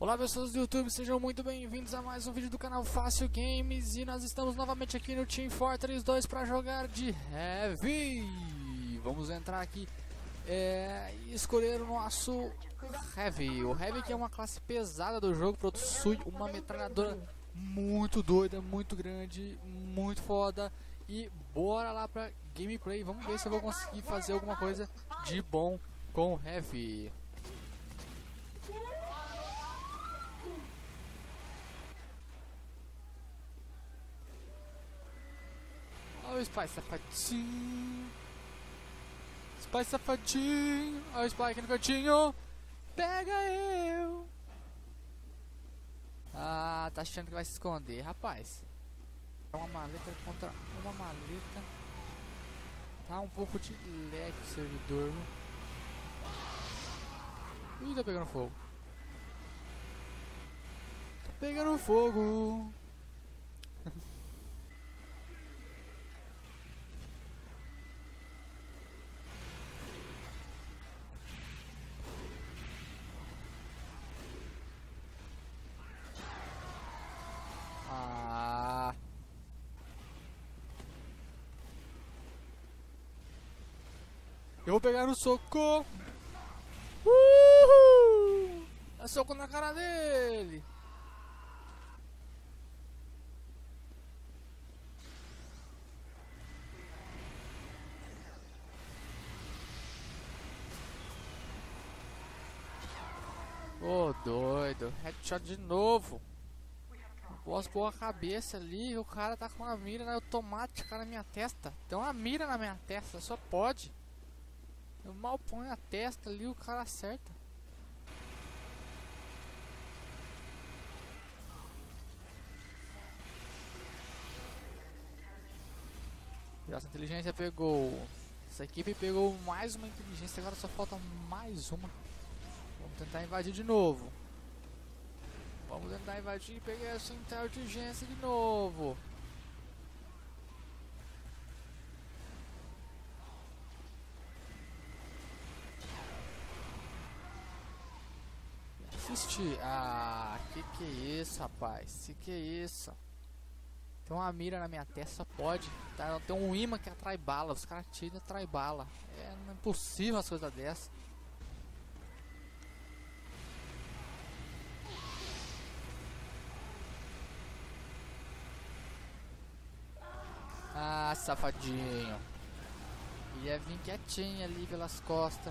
Olá pessoas do YouTube, sejam muito bem-vindos a mais um vídeo do canal Fácil Games. E nós estamos novamente aqui no Team Fortress 2 para jogar de Heavy. Vamos entrar aqui e escolher o nosso Heavy. O Heavy que é uma classe pesada do jogo, possui uma metralhadora muito doida, muito grande, muito foda. E bora lá pra gameplay, vamos ver se eu vou conseguir fazer alguma coisa de bom com o Heavy. Olha o Spy safadinho. Spy safadinho. Olha o Spy aqui no cantinho. Pega eu. Ah, tá achando que vai se esconder, rapaz. É uma maleta contra uma maleta. Tá um pouco de lag o servidor. Ih, tá pegando fogo. Tá pegando fogo. Eu vou pegar no soco. Uhul! Dá soco na cara dele. Ô, doido. Headshot de novo. Posso pôr a cabeça ali, o cara tá com uma mira automática na minha testa. Tem uma mira na minha testa, só pode. Eu mal ponho a testa ali, o cara acerta. Essa inteligência pegou. Essa equipe pegou mais uma inteligência, agora só falta mais uma. Vamos tentar invadir de novo. Vamos tentar invadir e pegar essa inteligência de novo. Assistir. Ah, que é isso, rapaz? Que é isso? Tem uma mira na minha testa, só pode. Tá, tem um imã que atrai bala. Os caras tiram e atrai bala. É impossível as coisas dessas. Ah, safadinho. Ia vir quietinho ali pelas costas.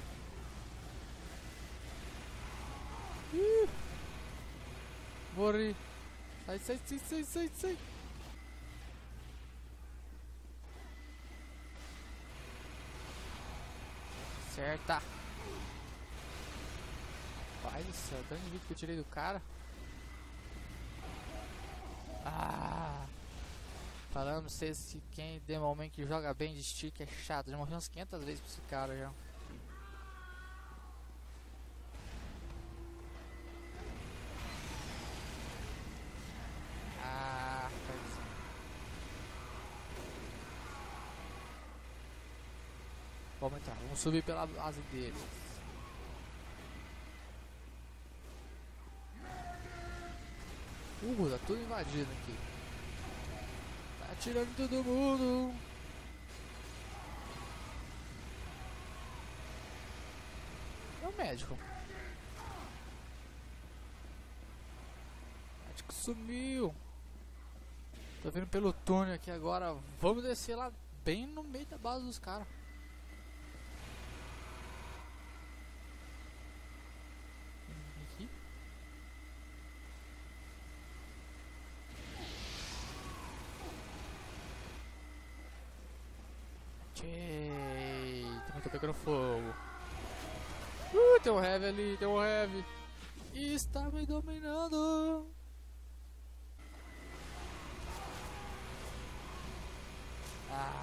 Morri. Sai. Acerta. Pai do céu, tanto de vida que eu tirei do cara. Ah. Falando pra vocês que quem normalmente que joga bem de stick é chato. Já morri umas 500 vezes pra esse cara já. Ah, vamos entrar, vamos subir pela base deles. Tá tudo invadido aqui. Tá atirando todo mundo. É o médico. O médico sumiu. Tô vendo pelo túnel aqui agora. Vamos descer lá bem no meio da base dos caras. Também tô pegando fogo. Tem um heavy ali, tem um heavy. E está me dominando. Ah.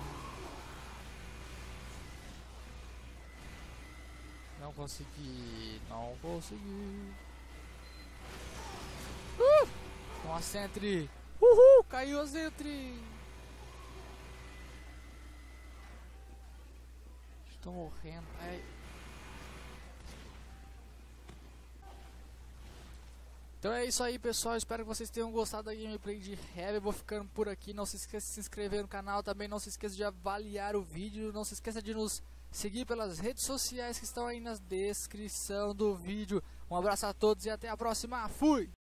Não consegui. Uma sentry. Uhul, caiu a sentry. Estou morrendo. Ai. Então é isso aí, pessoal, espero que vocês tenham gostado da gameplay de Heavy. Eu vou ficando por aqui, não se esqueça de se inscrever no canal, também não se esqueça de avaliar o vídeo, não se esqueça de nos seguir pelas redes sociais que estão aí na descrição do vídeo. Um abraço a todos e até a próxima, fui!